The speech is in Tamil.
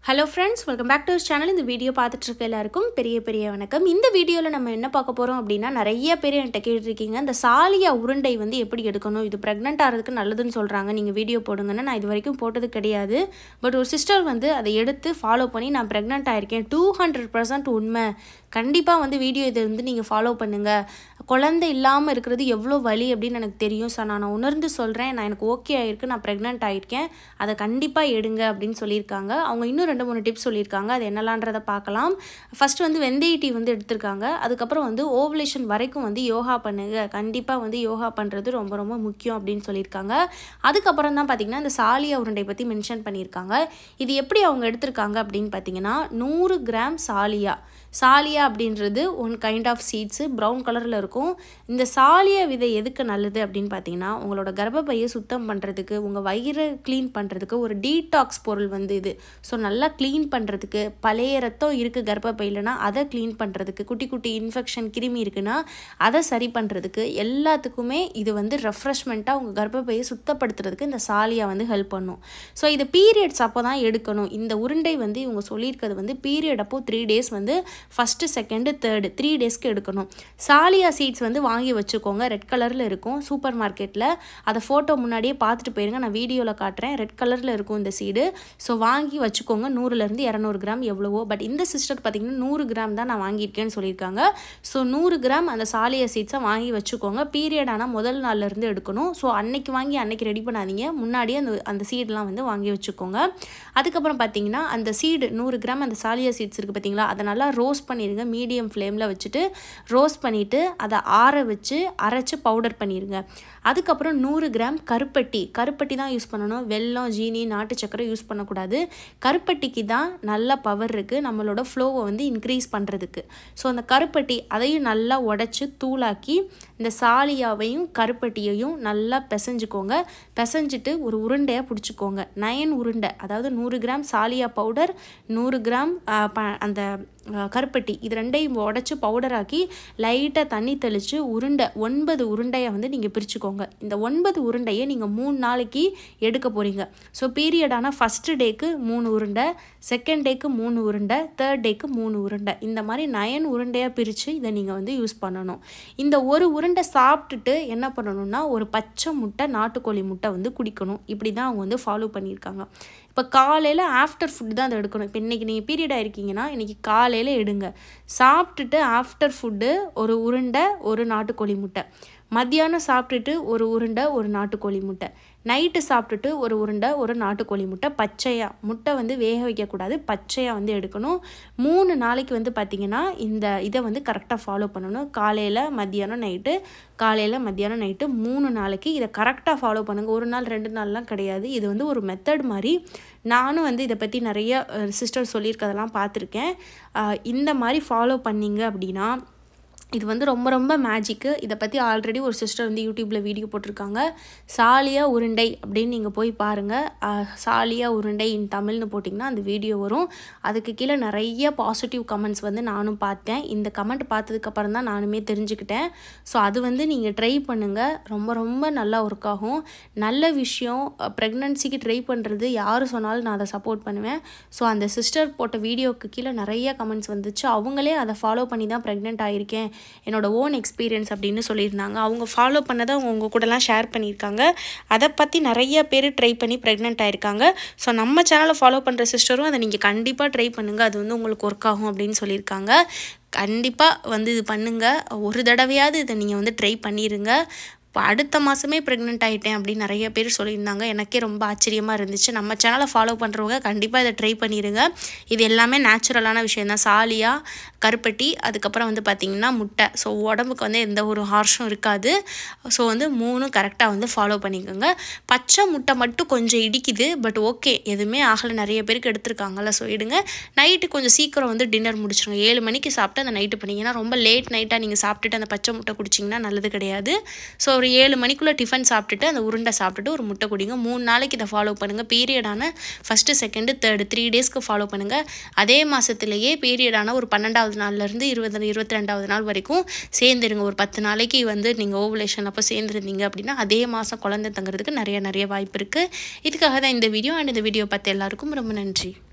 Hello friends, welcome back to our channel. இந்த வீடியோ பார்த்துட்டு இருக்க எல்லாருக்கும் பெரிய வணக்கம். இந்த வீடியோல நம்ம என்ன பார்க்க போறோம் அப்படினா நிறைய பேர் என்கிட்ட கேட்டிருக்கீங்க இந்த சாலியா உருண்டை வந்து எப்படி எடுக்கணும் இது பிரெக்னன்ட் ஆறதுக்கு நல்லதுன்னு சொல்றாங்க நீங்க வீடியோ போடுங்கன்னு நான் இது வரைக்கும் போட்டது கிடையாது பட் ஒரு சிஸ்டர் வந்து அதை எடுத்து ஃபாலோ பண்ணி நான் பிரெக்னன்ட் ஆயிருக்கேன் 200% உண்மை கண்டிப்பா வந்து வீடியோ இத வந்து நீங்க ஃபாலோ பண்ணுங்க குழந்தை இல்லாம இருக்குது எவ்வளவு வலி அப்படினு எனக்கு தெரியும் சோ நான் உணர்ந்து சொல்றேன் நான் எனக்கு ஓகே ஆயிருக்கு நான் பிரெக்னன்ட் ஆயிருக்கேன் அத கண்டிப்பா எடுங்க அப்படினு சொல்லிருக்காங்க அவங்க இன்னும் 2-3 டிப்ஸ் சொல்லிருக்காங்க அது என்னலாம்ன்றத பார்க்கலாம் ஃபர்ஸ்ட் வந்து வெந்தய டீ வந்து எடுத்துர்க்காங்க அதுக்கு அப்புறம் வந்து ஓவலேஷன் வரைக்கும் வந்து யோகா பண்ணுங்க கண்டிப்பா வந்து யோகா பண்றது ரொம்ப முக்கியம் அப்படினு சொல்லிருக்காங்க அதுக்கு அப்புறம் தான் பாத்தீங்கன்னா இந்த சாலியா உருண்டை பத்தி மென்ஷன் பண்ணிருக்காங்க இது எப்படி அவங்க எடுத்துர்க்காங்க அப்படினு பாத்தீங்கன்னா 100 கிராம் சாலியா அப்படின்றது one kind of seeds brown கலர்ல இருக்கும் இந்த சாலியா விதை எதுக்கு நல்லது அப்படினு பாத்தீங்கன்னா உங்களோட கர்ப்பப்பையை சுத்தம் பண்றதுக்கு உங்க வயிறை க்ளீன் பண்றதுக்கு ஒரு டீடாக்ஸ் பொருள் வந்து இது சோ நல்லா க்ளீன் பண்றதுக்கு பழைய ரத்தம் இருக்கு கர்ப்பப்பையிலனா அதை க்ளீன் பண்றதுக்கு குட்டி இன்ஃபெக்ஷன் கிருமி இருக்குனா அதை சரி பண்றதுக்கு எல்லாத்துக்குமே இது வந்து ரெஃப்ரெஷ்மென்ட்டா உங்க கர்ப்பப்பையை சுத்தப்படுத்துறதுக்கு இந்த சாலியா வந்து ஹெல்ப் பண்ணும் சோ இது பீரியட்ஸ் அப்பதான் எடுக்கணும் இந்த உருண்டை வந்து இவங்க சொல்லிருக்கிறது வந்து பீரியட் அப்போ 3 days வந்து first second third 3 daysக்கு எடுக்கணும் சாலியா சீட்ஸ் வந்து வாங்கி வச்சுக்கோங்க ரெட் கலர்ல இருக்கும் சூப்பர் மார்க்கெட்ல அத போட்டோ முன்னாடியே பார்த்துட்டு போயிருங்க நான் வீடியோல காட்றேன் ரெட் கலர்ல இருக்கும் இந்த சீடு சோ வாங்கி வச்சுக்கோங்க 100 ல இருந்து 200 கிராம் எவ்வளவோ பட் இந்த சிஸ்டர் பாத்தீங்கன்னா 100 கிராம் தான் நான் வாங்கி இருக்கேன்னு சொல்லிருக்காங்க சோ 100 கிராம் அந்த சாலியா சீட்ஸை வாங்கி வச்சுக்கோங்க பீரியட் ஆனா முதல் நாள்ல இருந்து எடுக்கணும் சோ அன்னைக்கு வாங்கி அன்னைக்கு ரெடி பண்ணாதீங்க முன்னாடியே அந்த சீட்லாம் வந்து வாங்கி வச்சுக்கோங்க அதுக்கு அப்புறம் பாத்தீங்கன்னா அந்த சீடு 100 கிராம் அந்த சாலியா சீட்ஸ் இருக்கு பாத்தீங்களா அத நல்லா ரோஸ்ட் பண்ணிருங்க மீடியம் ஃப்ளேம்ல வச்சிட்டு ரோஸ்ட் பண்ணிட்டு அத ஆற வச்சு அரைச்சு பவுடர் பண்ணிருங்க அதுக்கு அப்புறம் 100 கிராம் கருப்பட்டி தான் யூஸ் பண்ணனும் வெல்லம் ஜீனி நாட்டு சக்கரை யூஸ் பண்ண கூடாது கருப்பட்டிக்கு தான் நல்ல பவர் இருக்கு நம்மளோட ஃப்ளோவை வந்து இன்கிரீஸ் பண்றதுக்கு சோ அந்த கருப்பட்டி அதையும் நல்லா உடைச்சு தூளாக்கி இந்த சாலியாவையும் கருப்பட்டியையும் நல்லா பிசைஞ்சுக்கோங்க பிசைஞ்சிட்டு ஒரு உருண்டையா புடிச்சுக்கோங்க 9 உருண்டை அதாவது 100 கிராம் சாலியா பவுடர் 100 கிராம் அந்த கருப்பட்டி இது ரெண்டையும் உடைச்சு பவுடர் ஆக்கி லைட்டா தண்ணி தெளிச்சு உருண்டை 9 உருண்டைய வந்து நீங்க பிரிச்சுக்கோங்க இந்த 9 உருண்டைய நீங்க 3 நாளைக்கு எடுக்க போறீங்க சோ பீரியட் ஆன ஃபர்ஸ்ட் டேக்கு 3 உருண்டை செகண்ட் டேக்கு 3 உருண்டை தேர்ட் டேக்கு 3 உருண்டை இந்த மாதிரி 9 உருண்டையா பிரிச்சு இத நீங்க வந்து யூஸ் பண்ணனும் இந்த ஒரு உருண்டை சாப்பிட்டுட்டு என்ன பண்ணனும்னா ஒரு பச்சை முட்டை நாட்டுக்கோழி முட்டை வந்து குடிக்கணும் இப்படி தான் அவங்க வந்து ஃபாலோ பண்ணிருக்காங்க இப்ப காலையில ஆஃப்டர் ஃபுட் தான் அத எடுக்கணும் இப்போ இன்னைக்கு நீங்க பீரியட் ஆயிருக்கீங்கனா இன்னைக்கு காலையில எடுங்க சாப்பிட்டுட்டு ஆஃப்டர் ஃபுட் ஒரு உருண்டை ஒரு நாட்டுக்கோழி முட்டை மத்தியானம் சாப்பிட்டுட்டு ஒரு உருண்டை ஒரு நாட்டுக்கோழி முட்டை நைட் சாப்பிட்டுட்டு ஒரு உருண்டை ஒரு நாட்டுக்கோழி முட்டை பச்சையா முட்டை வந்து வேக வைக்க கூடாது பச்சையா வந்து எடுக்கணும் 3 நாளைக்கு வந்து பாத்தீங்கன்னா இந்த இத வந்து கரெக்ட்டா ஃபாலோ பண்ணனும் காலையில மத்தியானம் நைட் காலையில மத்தியானம் நைட் 3 நாளைக்கு இத கரெக்ட்டா ஃபாலோ பண்ணுங்க ஒரு நாள் 2 நாள்லாம் கிடையாது இது வந்து ஒரு மெத்தட் மாதிரி நானும் வந்து இத பத்தி நிறைய சிஸ்டர் சொல்லிருக்கதெல்லாம் பாத்துர்க்கேன் இந்த மாதிரி ஃபாலோ பண்ணீங்க அப்படினா இது வந்து ரொம்ப மேஜிக் இத பத்தி ஆல்ரெடி ஒரு சிஸ்டர் வந்து YouTubeல வீடியோ போட்டுருக்காங்க சாலியா உருண்டை அப்படி நீங்க போய் பாருங்க சாலியா உருண்டை இன் தமிழ்னு போடிங்கனா அந்த வீடியோ வரும் அதுக்கு கீழ நிறைய பாசிட்டிவ் கமெண்ட்ஸ் வந்து நானும் பார்த்தேன் இந்த கமெண்ட் பார்த்ததுக்கு அப்புறம் தான் நானுமே தெரிஞ்சுக்கிட்டேன் சோ அது வந்து நீங்க ட்ரை பண்ணுங்க ரொம்ப நல்லா வொர்க் ஆகும் நல்ல விஷயம் பிரெக்னன்சிக்கு ட்ரை பண்றது யாரு சொன்னாலும் நான் அத சப்போர்ட் பண்ணுவேன் சோ அந்த சிஸ்டர் போட்ட வீடியோக்கு கீழ நிறைய கமெண்ட்ஸ் வந்துச்சு அவங்களே அத ஃபாலோ பண்ணி தான் பிரெக்னன்ட் ஆயிருக்கேன் என்னோட ஓன் எக்ஸ்பீரியன்ஸ் அப்படினு சொல்லிருந்தாங்க அவங்க ஃபாலோ பண்ணத அவங்க கூடலாம் ஷேர் பண்ணிருக்காங்க அத பத்தி நிறைய பேர் ட்ரை பண்ணி பிரெக்னன்ட் ஆயிருக்காங்க சோ நம்ம சேனலை ஃபாலோ பண்ற சிஸ்டரும் அத நீங்க கண்டிப்பா ட்ரை பண்ணுங்க அது வந்து உங்களுக்கு வொர்க் ஆகும் அப்படினு சொல்லிருக்காங்க கண்டிப்பா வந்து இது பண்ணுங்க ஒரு தடவையாவது இத நீங்க வந்து ட்ரை பண்ணிருங்க அடுத்த மாசமே பிரெக்னன்ட் ஆயிட்டேன் அப்படி நிறைய பேர் சொல்லிருந்தாங்க எனக்கே ரொம்ப ஆச்சரியமா இருந்துச்சு நம்ம சேனலை ஃபாலோ பண்றவங்க கண்டிப்பா இத ட்ரை பண்ணிருங்க இது எல்லாமே நேச்சுரலான விஷயம் தான் சாலியா கருப்பட்டி அதுக்கு அப்புறம் வந்து பாத்தீங்கன்னா முட்டை சோ உடம்புக்கு வந்து எந்த ஒரு ஹார்ஷும் இருக்காது சோ வந்து 3 கரெக்ட்டா வந்து ஃபாலோ பண்ணிக்கோங்க பச்சை முட்டை மட்டும் கொஞ்சம் இடிக்குது பட் ஓகே எதுமே ஆகல நிறைய பேருக்கு எடுத்துர்க்காங்கல சோ எடுங்க நைட் கொஞ்சம் சீக்கிரம் வந்து டின்னர் முடிச்சிருங்க 7 மணிக்கு சாப்பிட்டு அந்த நைட் பண்ணீங்கனா ரொம்ப லேட் நைட்டா நீங்க சாப்பிட்டுட்டு அந்த பச்சை முட்டை குடிச்சீங்கனா நல்லது கிடையாது சோ ஒரு 7 மணிக்குள்ள டிஃபன் சாப்பிட்டுட்டு அந்த உருண்டை சாப்பிட்டுட்டு ஒரு முட்டை குடிங்க 3 நாளைக்கு இத ஃபாலோ பண்ணுங்க பீரியட் ஆன ஃபர்ஸ்ட் செகண்ட் தேர்ட் 3 டேஸ்க்கு ஃபாலோ பண்ணுங்க அதே மாசத்திலேயே பீரியட் ஆன ஒரு 12வது நாள்ல இருந்து 22வது நாள் வரைக்கும் சேர்ந்துருங்க ஒரு 10 நாளைக்கு வந்து நீங்க ஓவலேஷன் அப்ப சேர்ந்திருந்தீங்க அப்படினா அதே மாசம் குழந்தை தங்கிறதுக்கு நிறைய வாய்ப்பு இருக்கு இதுக்காக தான் இந்த வீடியோ and இந்த வீடியோ பார்த்த எல்லாருக்கும் ரொம்ப நன்றி